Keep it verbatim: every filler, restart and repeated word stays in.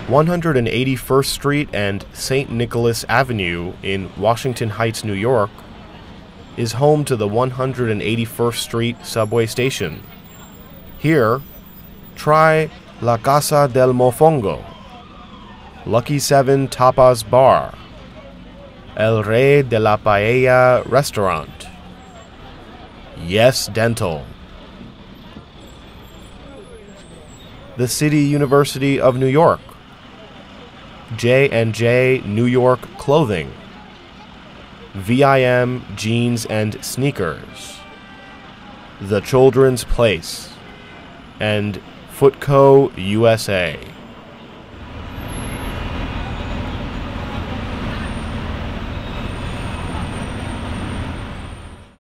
one hundred eighty-first Street and Saint Nicholas Avenue in Washington Heights, New York, is home to the one hundred eighty-first Street Subway Station. Here, try La Casa Del Mofongo, Lucky Seven Tapas Bar, El Rey de la Paella Restaurant, Yes Dental, the City University of New York, J and J New York Clothing, V I M Jeans and Sneakers, The Children's Place, and FootCo U S A.